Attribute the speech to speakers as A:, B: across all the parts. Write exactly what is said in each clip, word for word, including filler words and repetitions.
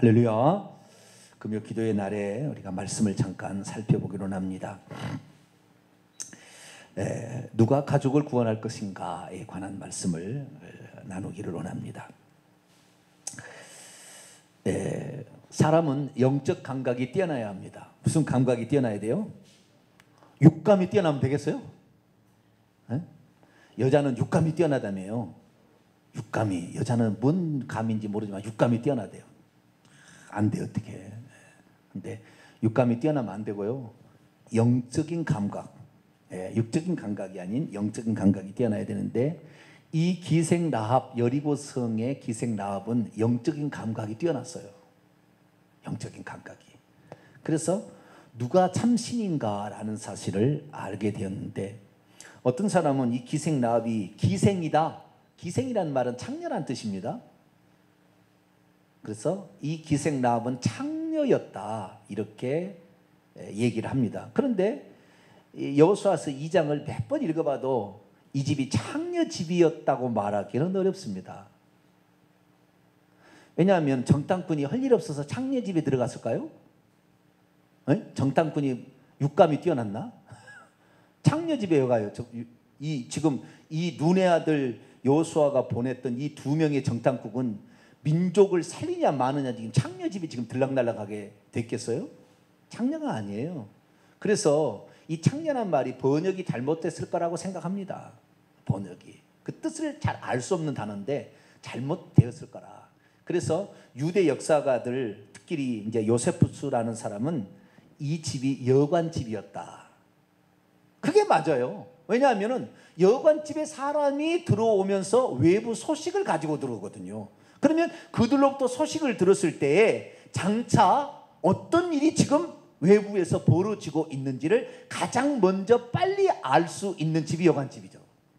A: 할렐루야. 금요 기도의 날에 우리가 말씀을 잠깐 살펴보기로 합니다. 에, 누가 가족을 구원할 것인가에 관한 말씀을 나누기를 원합니다. 에, 사람은 영적 감각이 뛰어나야 합니다. 무슨 감각이 뛰어나야 돼요? 육감이 뛰어나면 되겠어요? 에? 여자는 육감이 뛰어나다며요. 육감이, 여자는 뭔 감인지 모르지만 육감이 뛰어나대요. 안 돼, 어떻게. 근데 육감이 뛰어나면 안 되고요. 영적인 감각, 예, 육적인 감각이 아닌 영적인 감각이 뛰어나야 되는데, 이 기생 라합, 여리고성의 기생 라합은 영적인 감각이 뛰어났어요. 영적인 감각이. 그래서 누가 참신인가라는 사실을 알게 되었는데, 어떤 사람은 이 기생 라합이 기생이다. 기생이라는 말은 창녀란 뜻입니다. 그래서 이 기생 라합은 창녀였다, 이렇게 얘기를 합니다. 그런데 여호수아서 이 장을 몇 번 읽어봐도 이 집이 창녀 집이었다고 말하기는 어렵습니다. 왜냐하면 정탐꾼이 할 일 없어서 창녀 집에 들어갔을까요? 에? 정탐꾼이 육감이 뛰어났나? 창녀 집에 왜 가요? 이 지금 이 눈의 아들 여호수아가 보냈던 이 두 명의 정탐꾼은 민족을 살리냐 마느냐 지금 창녀 집에 지금 들락날락하게 됐겠어요? 창녀가 아니에요. 그래서 이 창녀란 말이 번역이 잘못됐을 거라고 생각합니다. 번역이. 그 뜻을 잘 알 수 없는 단어인데 잘못되었을 거라. 그래서 유대 역사가들, 특히 이제 요세푸스라는 사람은 이 집이 여관집이었다. 그게 맞아요. 왜냐하면은 여관집에 사람이 들어오면서 외부 소식을 가지고 들어오거든요. 그러면 그들로부터 소식을 들었을 때에 장차 어떤 일이 지금 외부에서 벌어지고 있는지를 가장 먼저 빨리 알 수 있는 집이 여관집이죠.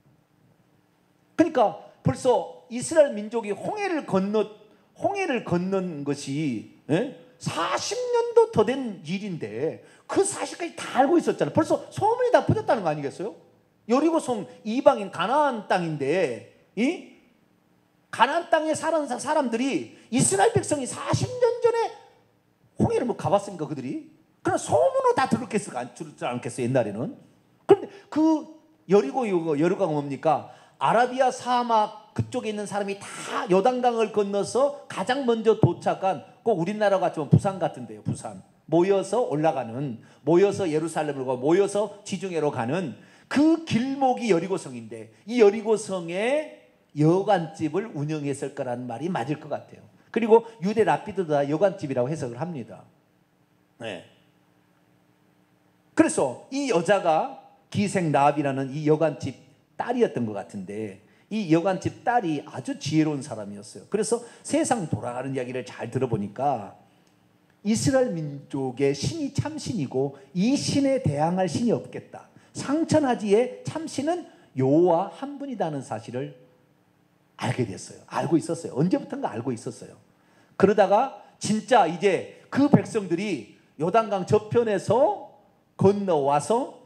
A: 그러니까 벌써 이스라엘 민족이 홍해를 건너 홍해를 건넌 것이 예? 사십 년도 더 된 일인데 그 사실까지 다 알고 있었잖아요. 벌써 소문이 다 퍼졌다는 거 아니겠어요? 여리고성 이방인 가나안 땅인데, 이 가나안 땅에 사는 사람들이 이스라엘 백성이 사십 년 전에 홍해를 뭐 가봤습니까, 그들이? 그냥 소문으로 다 들었겠어, 않겠어요, 옛날에는? 그런데 그 여리고, 여리고가 뭡니까? 아라비아 사막 그쪽에 있는 사람이 다 요단강을 건너서 가장 먼저 도착한, 꼭 우리나라 같으면 부산 같은데요, 부산. 모여서 올라가는, 모여서 예루살렘으로 가고, 모여서 지중해로 가는 그 길목이 여리고성인데, 이 여리고성에 여관집을 운영했을 거라는 말이 맞을 것 같아요. 그리고 유대 랍비도 다 여관집이라고 해석을 합니다. 네. 그래서 이 여자가 기생 라합이라는 이 여관집 딸이었던 것 같은데, 이 여관집 딸이 아주 지혜로운 사람이었어요. 그래서 세상 돌아가는 이야기를 잘 들어보니까 이스라엘 민족의 신이 참신이고 이 신에 대항할 신이 없겠다. 상천하지에 참신은 여호와 한 분이라는 사실을 알게 됐어요. 알고 있었어요. 언제부턴가 알고 있었어요. 그러다가 진짜 이제 그 백성들이 요단강 저편에서 건너와서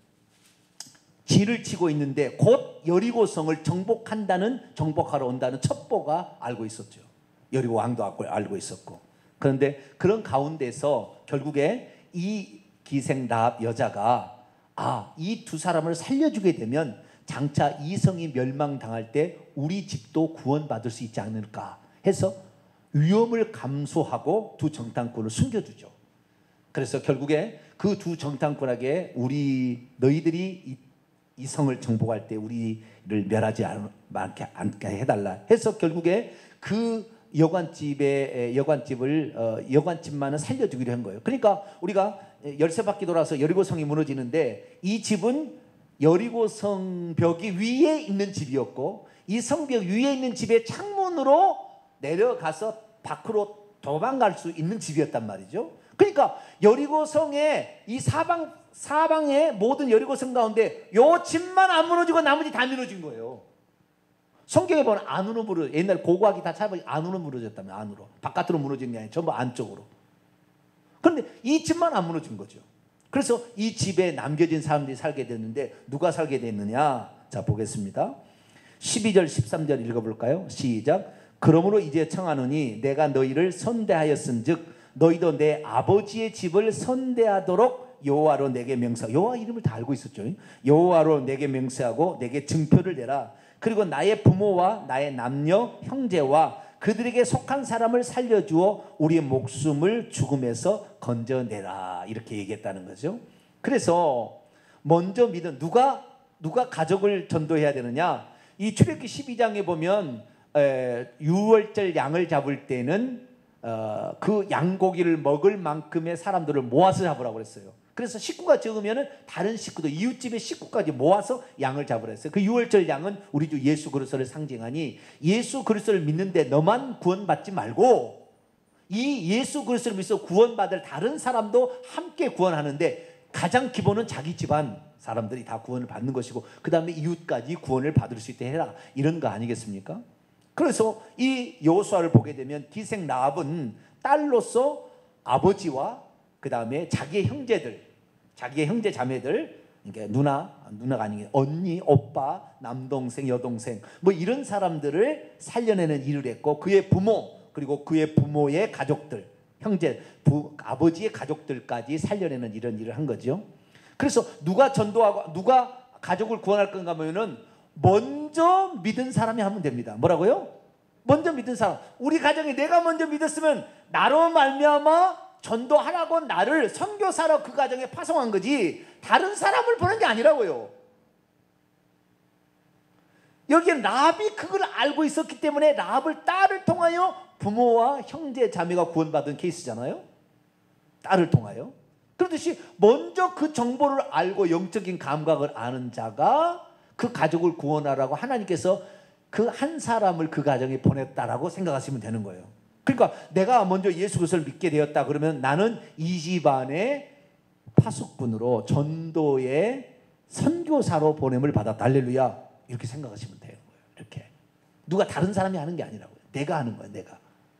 A: 진을 치고 있는데 곧 여리고성을 정복한다는, 정복하러 온다는 첩보가 알고 있었죠. 여리고 왕도 알고 있었고. 그런데 그런 가운데서 결국에 이 기생 라합 여자가 아, 이 두 사람을 살려주게 되면 장차 이 성이 멸망당할 때 우리 집도 구원받을 수 있지 않을까 해서 위험을 감수하고 두 정탐꾼을 숨겨주죠. 그래서 결국에 그 두 정탐꾼에게 우리 너희들이 이, 이 성을 정복할 때 우리를 멸하지 않게, 않게 해달라 해서 결국에 그 여관집의 여관집을 어, 여관집만은 살려주기로 한 거예요. 그러니까 우리가 열세 바퀴 돌아서 여리고성이 무너지는데 이 집은 여리고성 벽이 위에 있는 집이었고, 이 성벽 위에 있는 집의 창문으로 내려가서 밖으로 도망갈 수 있는 집이었단 말이죠. 그러니까 여리고성의 이 사방 사방의 모든 여리고성 가운데 요 집만 안 무너지고 나머지 다 무너진 거예요. 성경에 보면 안으로 무너, 옛날 고고하기 다 잡아 안으로 무너졌다면, 안으로, 바깥으로 무너진 게 아니라 전부 안쪽으로. 그런데 이 집만 안 무너진 거죠. 그래서 이 집에 남겨진 사람들이 살게 됐는데 누가 살게 됐느냐? 자, 보겠습니다. 십이 절 십삼 절 읽어볼까요? 시작. 그러므로 이제 청하노니 내가 너희를 선대하였은즉 너희도 내 아버지의 집을 선대하도록 여호와로 내게 명세. 여호와 이름을 다 알고 있었죠. 여호와로 내게 명세하고 내게 증표를 내라. 그리고 나의 부모와 나의 남녀 형제와 그들에게 속한 사람을 살려주어 우리의 목숨을 죽음에서 건져내라. 이렇게 얘기했다는 거죠. 그래서 먼저 믿은 누가 누가 가족을 전도해야 되느냐? 이 출애굽기 십이 장에 보면 에, 유월절 양을 잡을 때는 어, 그 양고기를 먹을 만큼의 사람들을 모아서 잡으라고 그랬어요. 그래서 식구가 적으면은 다른 식구도 이웃집의 식구까지 모아서 양을 잡으라 했어요. 그 유월절 양은 우리 주 예수 그리스도를 상징하니 예수 그리스도를 믿는데 너만 구원받지 말고 이 예수 그리스도를 믿어 구원받을 다른 사람도 함께 구원하는데 가장 기본은 자기 집안 사람들이 다 구원을 받는 것이고 그 다음에 이웃까지 구원을 받을 수 있게 해라. 이런 거 아니겠습니까? 그래서 이 여호수아를 보게 되면 기생 라합은 딸로서 아버지와 그 다음에 자기의 형제들, 자기의 형제 자매들, 그러니까 누나, 누나가 아니게 언니, 오빠, 남동생, 여동생 뭐 이런 사람들을 살려내는 일을 했고 그의 부모 그리고 그의 부모의 가족들, 형제, 부, 아버지의 가족들까지 살려내는 이런 일을 한 거죠. 그래서 누가 전도하고 누가 가족을 구원할 건가 하면은 먼저 믿은 사람이 하면 됩니다. 뭐라고요? 먼저 믿은 사람. 우리 가정에 내가 먼저 믿었으면 나로 말미암아 전도하라고 나를 선교사로 그 가정에 파송한 거지 다른 사람을 보낸 게 아니라고요. 여기에 라합이 그걸 알고 있었기 때문에 라합을 딸을 통하여 부모와 형제 자매가 구원받은 케이스잖아요. 딸을 통하여. 그렇듯이 먼저 그 정보를 알고 영적인 감각을 아는 자가 그 가족을 구원하라고 하나님께서 그 한 사람을 그 가정에 보냈다라고 생각하시면 되는 거예요. 그러니까 내가 먼저 예수 그리스도를 믿게 되었다 그러면 나는 이 집안의 파수꾼으로 전도의 선교사로 보냄을 받았다. 할렐루야. 이렇게 생각하시면 되는 거예요. 이렇게. 누가 다른 사람이 하는 게 아니라고요. 내가 하는 거예요. 내가.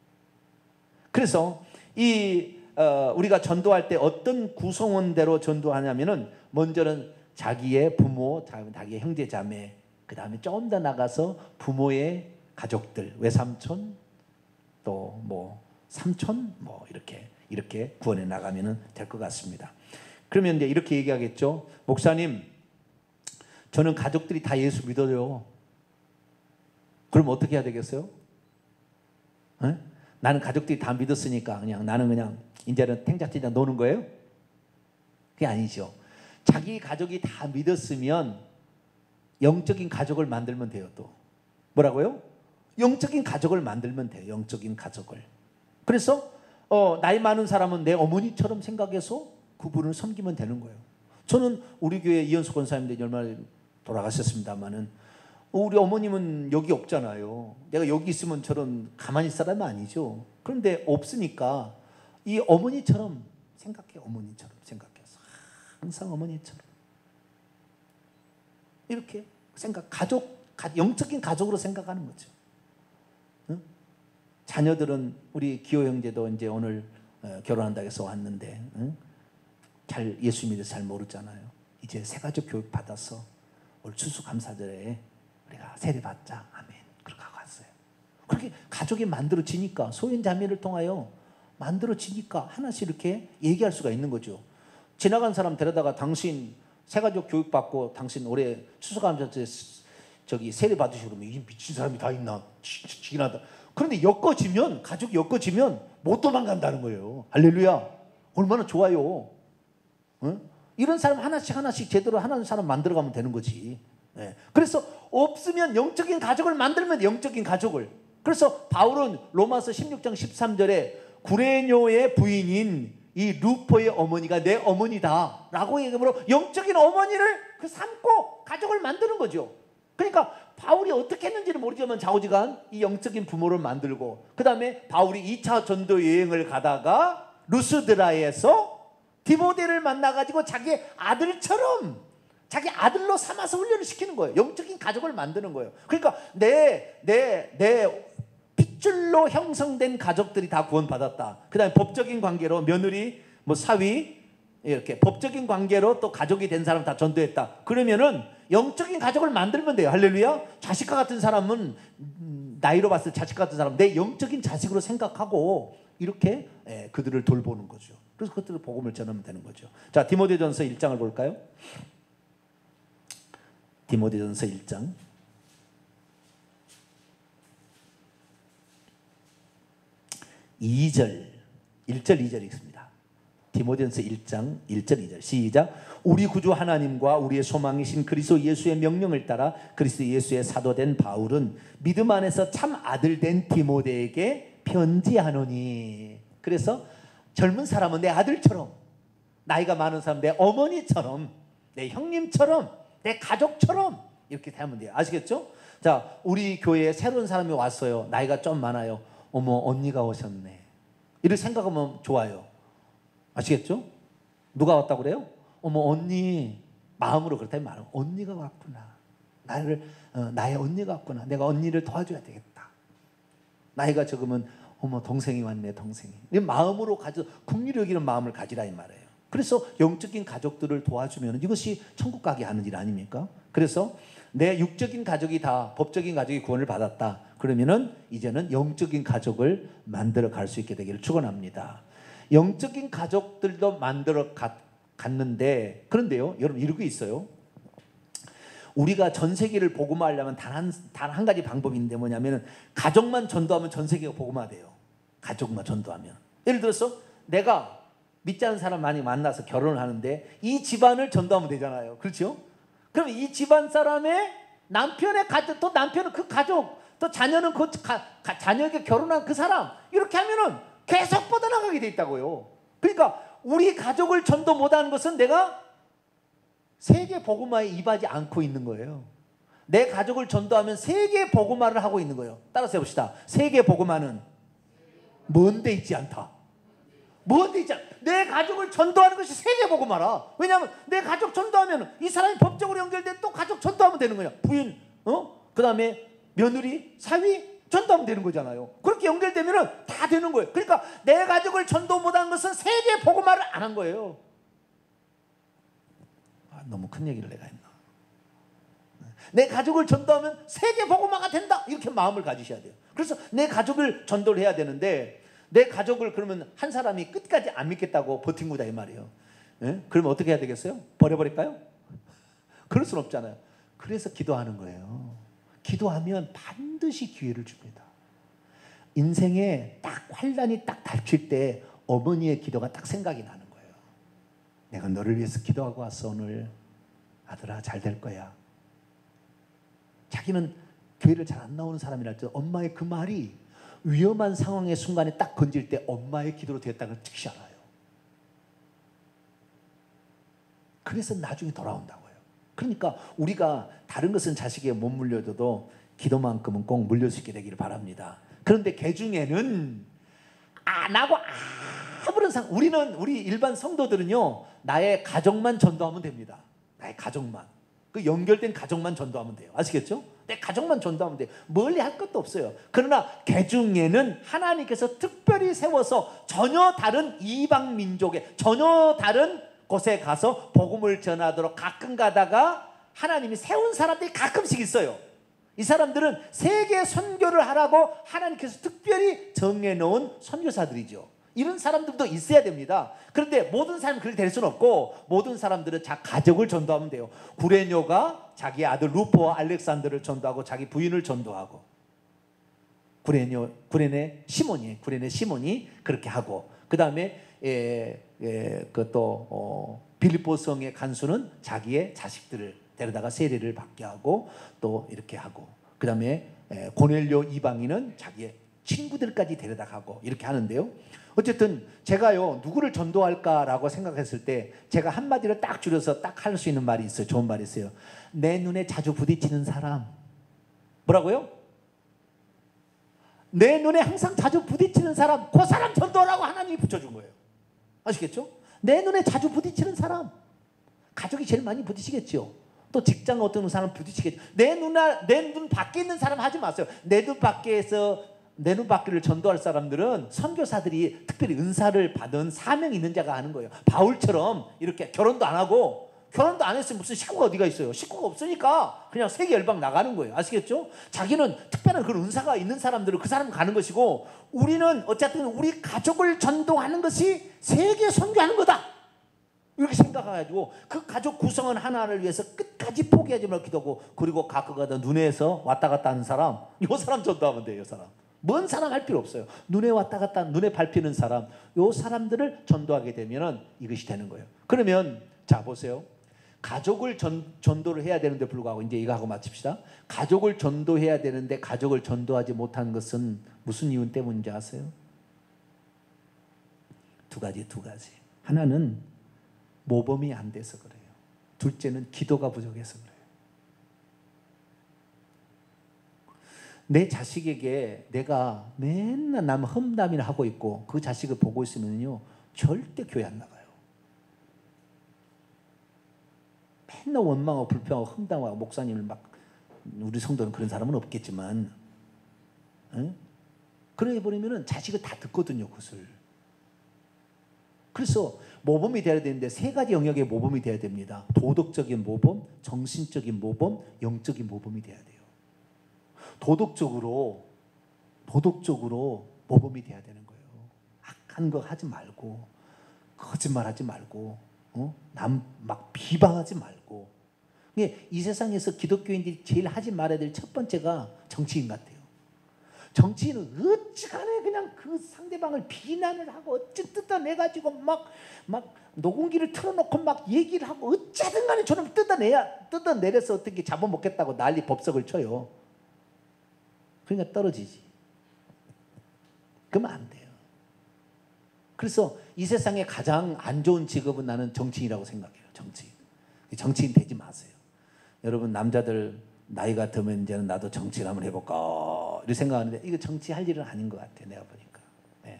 A: 그래서 이 어, 우리가 전도할 때 어떤 구성원대로 전도하냐면은 먼저는 자기의 부모, 자기의 형제 자매, 그 다음에 조금 더 나가서 부모의 가족들, 외삼촌, 또 뭐 삼촌, 뭐 이렇게 이렇게 구원해 나가면은 될 것 같습니다. 그러면 이제 이렇게 얘기하겠죠. 목사님, 저는 가족들이 다 예수 믿어요. 그럼 어떻게 해야 되겠어요? 에? 나는 가족들이 다 믿었으니까 그냥 나는 그냥 이제는 탱자티자 노는 거예요? 그게 아니죠. 자기 가족이 다 믿었으면 영적인 가족을 만들면 돼요. 또 뭐라고요? 영적인 가족을 만들면 돼요. 영적인 가족을. 그래서 어, 나이 많은 사람은 내 어머니처럼 생각해서 그분을 섬기면 되는 거예요. 저는 우리 교회 이현수 권사님들이 얼마나 돌아가셨습니다마는 우리 어머님은 여기 없잖아요. 내가 여기 있으면 저런 가만히 있을 사람은 아니죠. 그런데 없으니까 이 어머니처럼 생각해. 어머니처럼 생각해서 항상 어머니처럼 이렇게 생각, 가족, 영적인 가족으로 생각하는 거죠. 응? 자녀들은 우리 기호 형제도 이제 오늘 어, 결혼한다고 해서 왔는데 응? 잘 예수 믿어 잘 모르잖아요. 이제 새가족 교육 받아서 올 추수감사절에 우리가 세례 받자. 아멘. 그렇게 하고 왔어요. 그렇게 가족이 만들어지니까 소인 자매를 통하여 만들어지니까 하나씩 이렇게 얘기할 수가 있는 거죠. 지나간 사람 데려다가 당신 새가족 교육 받고 당신 올해 추수감사절에 저기 세례 받으시고 그러면 이 미친 사람이 다 있나? 지긴 하다. 그런데 엮어지면 가족이 엮어지면 못 도망간다는 거예요. 할렐루야. 얼마나 좋아요. 응? 이런 사람 하나씩 하나씩 제대로 하나는 사람 만들어가면 되는 거지. 네. 그래서 없으면 영적인 가족을 만들면 돼, 영적인 가족을. 그래서 바울은 로마서 십육 장 십삼 절에 구레뇨의 부인인 이 루포의 어머니가 내 어머니다 라고 얘기하므로 영적인 어머니를 그 삼고 가족을 만드는 거죠. 그러니까 바울이 어떻게 했는지는 모르지만 좌우지간 이 영적인 부모를 만들고 그 다음에 바울이 이 차 전도 여행을 가다가 루스드라에서 디모데를 만나가지고 자기 아들처럼 자기 아들로 삼아서 훈련을 시키는 거예요. 영적인 가족을 만드는 거예요. 그러니까 내, 내, 내 핏줄로 형성된 가족들이 다 구원받았다. 그 다음에 법적인 관계로 며느리, 뭐 사위 이렇게 법적인 관계로 또 가족이 된 사람 다 전도했다. 그러면은 영적인 가족을 만들면 돼요. 할렐루야. 자식과 같은 사람은 나이로 봤을 때 자식 같은 사람, 내 영적인 자식으로 생각하고 이렇게 예, 그들을 돌보는 거죠. 그래서 그들을 복음을 전하면 되는 거죠. 자, 디모데전서 일 장을 볼까요? 디모데전서 일 장 이 절, 일 절 이 절이 있습니다. 디모데전서 일 장 일 절 이 절 시작. 우리 구주 하나님과 우리의 소망이신 그리스도 예수의 명령을 따라 그리스도 예수의 사도된 바울은 믿음 안에서 참 아들 된 디모데에게 편지하노니. 그래서 젊은 사람은 내 아들처럼, 나이가 많은 사람은 내 어머니처럼, 내 형님처럼, 내 가족처럼 이렇게 대하면 돼요. 아시겠죠? 자, 우리 교회에 새로운 사람이 왔어요. 나이가 좀 많아요. 어머, 언니가 오셨네. 이렇게 생각하면 좋아요. 아시겠죠? 누가 왔다고 그래요? 어머, 언니. 마음으로 그렇다면 말하면 언니가 왔구나. 나를 어, 나의 언니가 왔구나. 내가 언니를 도와줘야 되겠다. 나이가 적으면 어머, 동생이 왔네, 동생이. 마음으로 가져, 긍휼히 여기는 마음을 가지라 이 말이에요. 그래서 영적인 가족들을 도와주면 이것이 천국 가게 하는 일 아닙니까? 그래서 내 육적인 가족이 다 법적인 가족이 구원을 받았다. 그러면은 이제는 영적인 가족을 만들어 갈 수 있게 되기를 축원합니다. 영적인 가족들도 만들어 가, 갔는데, 그런데요, 여러분 이러고 있어요. 우리가 전 세계를 복음화하려면 단 한, 단 한 가지 방법인데 뭐냐면 가족만 전도하면 전 세계가 복음화돼요. 가족만 전도하면. 예를 들어서 내가 믿지 않는 사람 많이 만나서 결혼을 하는데 이 집안을 전도하면 되잖아요. 그렇죠? 그럼 이 집안 사람의 남편의 가족, 또 남편은 그 가족, 또 자녀는 그 가, 가, 자녀에게 결혼한 그 사람, 이렇게 하면은 계속 뻗어나가게 돼 있다고요. 그러니까 우리 가족을 전도 못하는 것은 내가 세계 복음화에 임하지 않고 있는 거예요. 내 가족을 전도하면 세계 복음화를 하고 있는 거예요. 따라서 해봅시다. 세계 복음화는 먼 데 있지 않다. 먼 데 있지 않다. 내 가족을 전도하는 것이 세계 복음화라. 왜냐하면 내 가족 전도하면 이 사람이 법적으로 연결된 또 가족 전도하면 되는 거야. 부인, 어? 그 다음에 며느리, 사위 전도하면 되는 거잖아요. 그렇게 연결되면 다 되는 거예요. 그러니까 내 가족을 전도 못한 것은 세계 복음화를 안 한 거예요. 아, 너무 큰 얘기를 내가 했나. 내 가족을 전도하면 세계 복음화가 된다. 이렇게 마음을 가지셔야 돼요. 그래서 내 가족을 전도를 해야 되는데 내 가족을 그러면 한 사람이 끝까지 안 믿겠다고 버틴 거다 이 말이에요. 예? 그러면 어떻게 해야 되겠어요? 버려버릴까요? 그럴 순 없잖아요. 그래서 기도하는 거예요. 기도하면 반드시 기회를 줍니다. 인생에 딱 환란이 딱 닥칠 때 어머니의 기도가 딱 생각이 나는 거예요. 내가 너를 위해서 기도하고 왔어 오늘. 아들아 잘 될 거야. 자기는 교회를 잘 안 나오는 사람이랄 엄마의 그 말이 위험한 상황의 순간에 딱 건질 때 엄마의 기도로 됐다는 걸 즉시 알아요. 그래서 나중에 돌아온다고요. 그러니까 우리가 다른 것은 자식에게 못 물려줘도 기도만큼은 꼭 물릴 수 있게 되기를 바랍니다. 그런데 개 중에는 안 하고 아무런 상 우리는 우리 일반 성도들은요 나의 가족만 전도하면 됩니다. 나의 가족만. 그 연결된 가족만 전도하면 돼요. 아시겠죠? 내 가족만 전도하면 돼요. 멀리 할 것도 없어요. 그러나 개 중에는 하나님께서 특별히 세워서 전혀 다른 이방 민족에 전혀 다른 곳에 가서 복음을 전하도록 가끔 가다가 하나님이 세운 사람들이 가끔씩 있어요. 이 사람들은 세계 선교를 하라고 하나님께서 특별히 정해놓은 선교사들이죠. 이런 사람들도 있어야 됩니다. 그런데 모든 사람이 그렇게 될 수는 없고 모든 사람들은 자 가족을 전도하면 돼요. 구레뇨가 자기 아들 루포와 알렉산더를 전도하고 자기 부인을 전도하고 구레뇨, 구레네 시몬이 구레네 시몬이 그렇게 하고 그 다음에 그또 어, 빌립보 성의 간수는 자기의 자식들을 데려다가 세례를 받게 하고 또 이렇게 하고 그 다음에 고넬료 이방인은 자기의 친구들까지 데려다 가고 이렇게 하는데요. 어쨌든 제가요 누구를 전도할까라고 생각했을 때 제가 한마디로 딱 줄여서 딱 할 수 있는 말이 있어요. 좋은 말이 있어요. 내 눈에 자주 부딪히는 사람. 뭐라고요? 내 눈에 항상 자주 부딪히는 사람, 그 사람 전도하라고 하나님이 붙여준 거예요. 아시겠죠? 내 눈에 자주 부딪히는 사람. 가족이 제일 많이 부딪히겠죠. 또 직장 어떤 사람 부딪히겠죠. 내 눈, 내 눈 밖에 있는 사람 하지 마세요. 내 눈 밖에서 내 눈 밖을 전도할 사람들은 선교사들이 특별히 은사를 받은 사명이 있는 자가 하는 거예요. 바울처럼 이렇게 결혼도 안 하고 결혼도 안 했으면 무슨 식구가 어디가 있어요? 식구가 없으니까 그냥 세계 열방 나가는 거예요. 아시겠죠? 자기는 특별한 그런 은사가 있는 사람들은 그 사람 가는 것이고, 우리는 어쨌든 우리 가족을 전도하는 것이 세계 선교하는 거다, 이렇게 생각해가지고 그 가족 구성원 하나를 위해서 끝까지 포기하지 말고 기도하고, 그리고 가끔가다 눈에서 왔다 갔다 하는 사람, 요 사람 전도하면 돼요. 요 사람 먼 사람 할 필요 없어요. 눈에 왔다 갔다 눈에 밟히는 사람, 요 사람들을 전도하게 되면은 이것이 되는 거예요. 그러면 자 보세요. 가족을 전, 전도를 해야 되는데 불구하고, 이제 이거 하고 마칩시다. 가족을 전도해야 되는데 가족을 전도하지 못한 것은 무슨 이유 때문인지 아세요? 두 가지 두 가지. 하나는 모범이 안 돼서 그래요. 둘째는 기도가 부족해서 그래요. 내 자식에게 내가 맨날 남 험담이나 하고 있고 그 자식을 보고 있으면요 절대 교회 안 나가요. 맨날 원망하고 불평하고 험담하고, 목사님을 막, 우리 성도는 그런 사람은 없겠지만, 응? 그래 버리면은 자식을 다 듣거든요, 그것을. 그래서 모범이 되어야 되는데 세 가지 영역의 모범이 되어야 됩니다. 도덕적인 모범, 정신적인 모범, 영적인 모범이 되어야 돼요. 도덕적으로 도덕적으로 모범이 돼야 되는 거예요. 악한 거 하지 말고, 거짓말하지 말고, 어? 남 막 비방하지 말고. 이 세상에서 기독교인들이 제일 하지 말아야 될 첫 번째가 정치인 같아요. 정치인은 어찌간에 그냥 그 상대방을 비난을 하고 어찌 뜯어내가지고 막, 막 녹음기를 틀어놓고 막 얘기를 하고 어찌든 간에 저놈 뜯어내야, 뜯어내려서 어떻게 잡아먹겠다고 난리 법석을 쳐요. 그러니까 떨어지지. 그러면 안 돼요. 그래서 이 세상에 가장 안 좋은 직업은 나는 정치인이라고 생각해요. 정치인. 정치인 되지 마세요. 여러분 남자들 나이가 들면 이제는 나도 정치를 한번 해볼까 이렇게 생각하는데, 이거 정치할 일은 아닌 것 같아요. 내가 보니까. 네.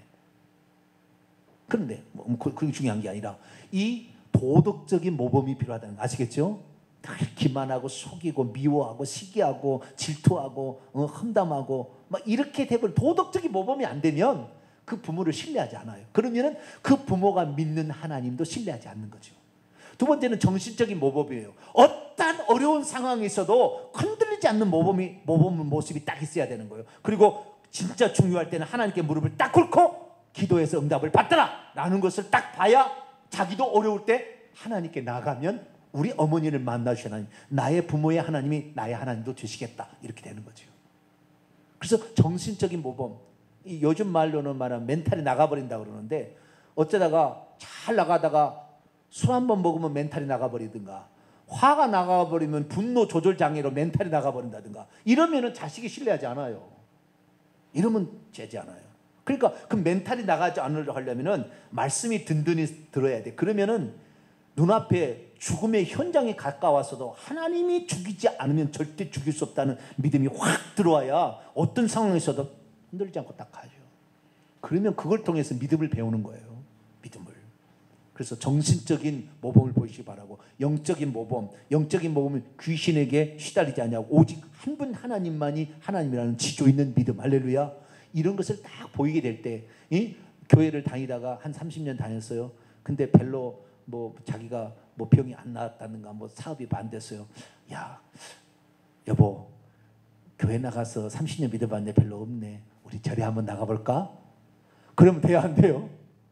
A: 그런데 뭐 그게 중요한 게 아니라 이 도덕적인 모범이 필요하다는 거 아시겠죠? 늘 기만하고 속이고 미워하고 시기하고 질투하고 어, 험담하고 막 이렇게 되면 도덕적인 모범이 안 되면 그 부모를 신뢰하지 않아요. 그러면은 그 부모가 믿는 하나님도 신뢰하지 않는 거죠. 두 번째는 정신적인 모범이에요. 어떤 어려운 상황에 있어도 흔들리지 않는 모범이, 모범 모습이 딱 있어야 되는 거예요. 그리고 진짜 중요할 때는 하나님께 무릎을 딱 꿇고 기도해서 응답을 받더라 라는 것을 딱 봐야, 자기도 어려울 때 하나님께 나가면 우리 어머니를 만나주신 하나님, 나의 부모의 하나님이 나의 하나님도 되시겠다, 이렇게 되는 거죠. 그래서 정신적인 모범, 이 요즘 말로는 말하면 멘탈이 나가버린다 그러는데, 어쩌다가 잘 나가다가 술 한 번 먹으면 멘탈이 나가버리든가, 화가 나가버리면 분노 조절 장애로 멘탈이 나가버린다든가, 이러면은 자식이 신뢰하지 않아요. 이러면 되지 않아요. 그러니까 그 멘탈이 나가지 않으려 하려면은 말씀이 든든히 들어야 돼. 그러면은 눈앞에 죽음의 현장에 가까워서도 하나님이 죽이지 않으면 절대 죽일 수 없다는 믿음이 확 들어와야 어떤 상황에서도 흔들리지 않고 딱 가죠. 그러면 그걸 통해서 믿음을 배우는 거예요. 믿음을. 그래서 정신적인 모범을 보이시기 바라고, 영적인 모범, 영적인 모범은 귀신에게 시달리지 않냐고, 오직 한 분 하나님만이 하나님이라는 지조 있는 믿음, 할렐루야. 이런 것을 딱 보이게 될 때, 이 교회를 다니다가 한 삼십 년 다녔어요. 근데 별로 뭐 자기가 뭐 병이 안 나았다든가 뭐 사업이 반대했어요. 야, 여보, 교회 나가서 삼십 년 믿어봤는데 별로 없네. 우리 절에 한번 나가볼까? 그러면 돼야 안 돼요?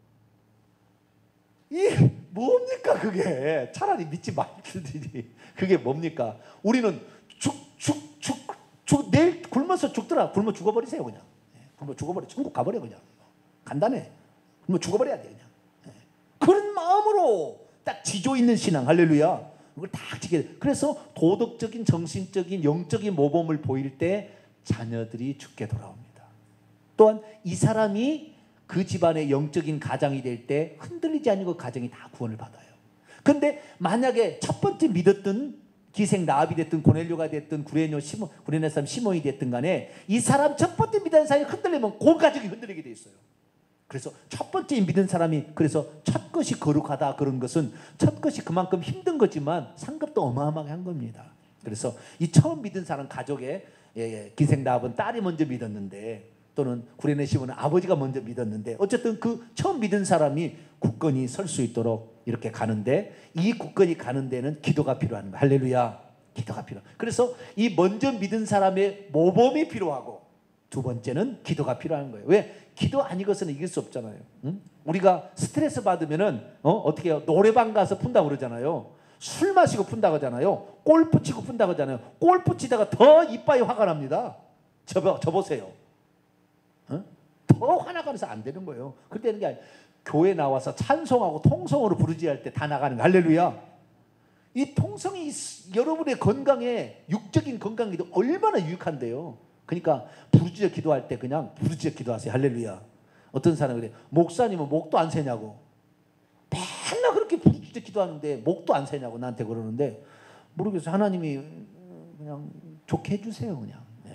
A: 이 뭡니까 그게? 차라리 믿지 말들이 그게 뭡니까? 우리는 죽, 죽, 죽, 죽 내일 굶어서 죽더라. 굶어 죽어버리세요 그냥. 굶어 죽어버려. 천국 가버려 그냥. 간단해. 굶어 죽어버려야 돼 그냥. 그런 마음으로 딱 지조 있는 신앙, 할렐루야. 그걸 딱 지게. 그래서 도덕적인, 정신적인, 영적인 모범을 보일 때 자녀들이 죽게 돌아옵니다. 또한 이 사람이 그 집안의 영적인 가장이 될 때 흔들리지 않는 그 가정이 다 구원을 받아요. 그런데 만약에 첫 번째 믿었던 기생 라합이 됐든 고넬료가 됐든 구레뇨 시몬, 구레네 사람 시몬이 됐든 간에 이 사람 첫 번째 믿는 사람이 흔들리면 그 가정이 흔들리게 돼 있어요. 그래서 첫 번째 믿은 사람이, 그래서 첫 것이 거룩하다 그런 것은 첫 것이 그만큼 힘든 거지만 상급도 어마어마하게 한 겁니다. 그래서 이 처음 믿은 사람 가족의 예, 예, 기생 라합은 딸이 먼저 믿었는데 또는 구레네 시몬은 아버지가 먼저 믿었는데 어쨌든 그 처음 믿은 사람이 굳건히 설 수 있도록 이렇게 가는데 이 굳건히 가는 데는 기도가 필요한 거예요. 할렐루야. 기도가 필요. 그래서 이 먼저 믿은 사람의 모범이 필요하고 두 번째는 기도가 필요한 거예요. 왜? 기도 아니고서는 이길 수 없잖아요. 응? 우리가 스트레스 받으면은 어? 어떻게 해요? 노래방 가서 푼다고 그러잖아요. 술 마시고 푼다고 하잖아요. 골프 치고 푼다고 하잖아요. 골프 치다가 더 이빨이 화가 납니다. 저, 저 보세요. 어? 더 화나가 면서 안 되는 거예요. 그렇게 되는 게 아니에요. 교회 나와서 찬송하고 통성으로 부르짖을 때 다 나가는 거. 할렐루야. 이 통성이 여러분의 건강에 육적인 건강에도 얼마나 유익한데요. 그러니까 부르짖어 기도할 때 그냥 부르짖어 기도하세요. 할렐루야. 어떤 사람이 그래. 목사님은 목도 안 새냐고. 맨날 그렇게 부르짖어 기도하는데 목도 안 새냐고 나한테 그러는데 모르겠어요. 하나님이 그냥 좋게 해주세요. 그냥. 예.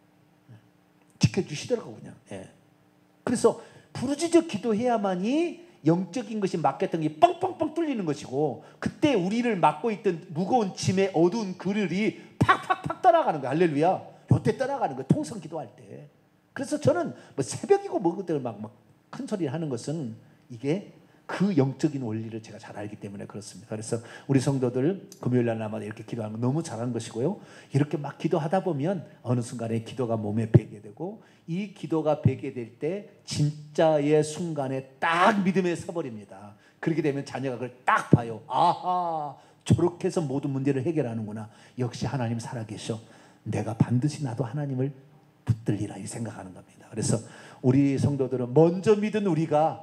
A: 지켜주시더라고 그냥. 예. 그래서 부르짖어 기도해야만이 영적인 것이 막혔던 게 뻥뻥뻥 뚫리는 것이고 그때 우리를 막고 있던 무거운 짐의 어두운 그늘이 팍팍팍 떠나가는 거야. 할렐루야. 요때 떠나가는 거야. 통성 기도할 때. 그래서 저는 뭐 새벽이고 뭐그때 막, 막 큰 소리를 하는 것은 이게 그 영적인 원리를 제가 잘 알기 때문에 그렇습니다. 그래서 우리 성도들 금요일 날마다 이렇게 기도하는 거 너무 잘하는 것이고요. 이렇게 막 기도하다 보면 어느 순간에 기도가 몸에 배게 되고 이 기도가 배게 될 때 진짜의 순간에 딱 믿음에 서버립니다. 그렇게 되면 자녀가 그걸 딱 봐요. 아하, 저렇게 해서 모든 문제를 해결하는구나. 역시 하나님 살아계셔. 내가 반드시 나도 하나님을 붙들리라 이 생각하는 겁니다. 그래서 우리 성도들은 먼저 믿은 우리가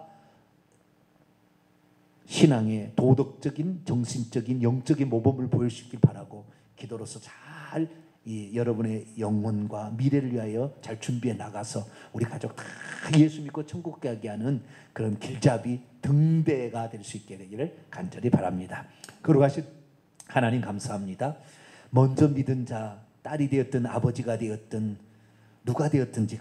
A: 신앙의 도덕적인, 정신적인, 영적인 모범을 보일 수 있길 바라고 기도로서 잘 이 여러분의 영혼과 미래를 위하여 잘 준비해 나가서 우리 가족 다 예수 믿고 천국 가게 하는 그런 길잡이 등대가 될 수 있게 되기를 간절히 바랍니다. 거룩하신 하나님 감사합니다. 먼저 믿은 자, 딸이 되었든 아버지가 되었든 누가 되었든지